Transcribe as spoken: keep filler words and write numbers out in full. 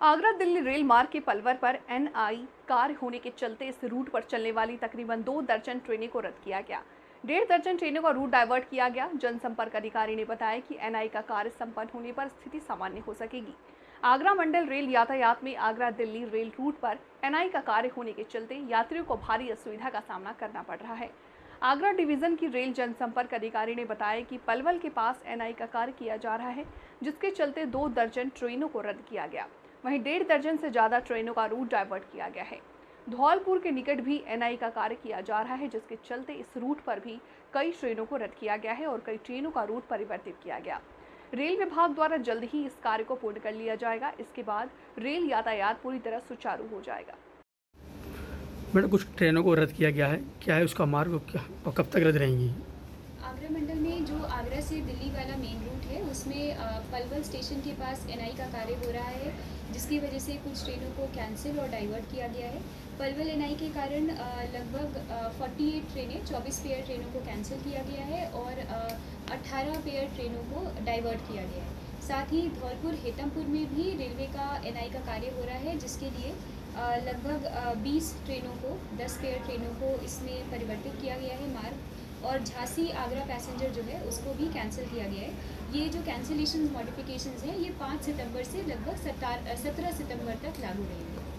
Agra Delhi rail मार्ग के पलवर पर एनआई कार्य होने के चलते इस रूट पर चलने वाली तकरीबन दो दर्जन ट्रेनें को रद्द किया गया। डेढ़ दर्जन ट्रेनों का रूट डाइवर्ट किया गया। जनसंपर्क अधिकारी ने बताया कि एनआई का कार्य संपन्न होने पर स्थिति सामान्य हो सकेगी। आगरा मंडल रेल यातायात में आगरा दिल्ली रेल रूट पर एनआई का कार्य होने के चलते यात्रियों को भारी असुविधा का सामना करना पड़ रहा है। आगरा डिवीजन की रेल जनसंपर्क अधिकारी ने बताया कि पलवल के पास एनआई का कार्य किया जा रहा है, जिसके चलते दो दर्जन ट्रेनों को रद्द किया गया। वहीं डेढ़ दर्जन से ज्यादा ट्रेनों का रूट डाइवर्ट किया गया है। धौलपुर के निकट भी एनआई का कार्य किया जा रहा है, जिसके चलते इस रूट पर भी कई ट्रेनों को रद्द किया गया है और कई ट्रेनों का रूट परिवर्तित किया गया। रेल विभाग द्वारा जल्द ही इस कार्य को पूर्ण कर लिया जाएगा। इसके बाद रेल यातायात पूरी तरह सुचारू हो जाएगा। मैडम, कुछ ट्रेनों को रद्द किया गया है, क्या है उसका मार्ग क्या और कब तक रद्द रहेंगी? आगरा मंडल में जो आगरा से दिल्ली वाला मेन रूट है उसमें पलवल स्टेशन के पास एनआई का कार्य हो रहा है, जिसकी वजह से कुछ ट्रेनों को कैंसिल और डाइवर्ट किया गया है। पलवल एनआई के कारण लगभग अड़तालीस ट्रेनें चौबीस पेयर ट्रेनों को कैंसिल किया गया है और अठारह पेयर ट्रेनों को डाइवर्ट किया गया है। साथ ही धौलपुर हेतमपुर में भी रेलवे का एनआई का कार्य हो रहा है, जिसके लिए लगभग बीस ट्रेनों को दस पेयर ट्रेनों को इसमें परिवर्तित किया गया है मार्ग, और झांसी आगरा पैसेंजर जो है उसको भी कैंसिल किया गया है। ये जो कैंसिलेशन मॉडिफिकेशंस हैं ये पाँच सितंबर से लगभग सत्रह सितंबर तक लागू रहेंगे।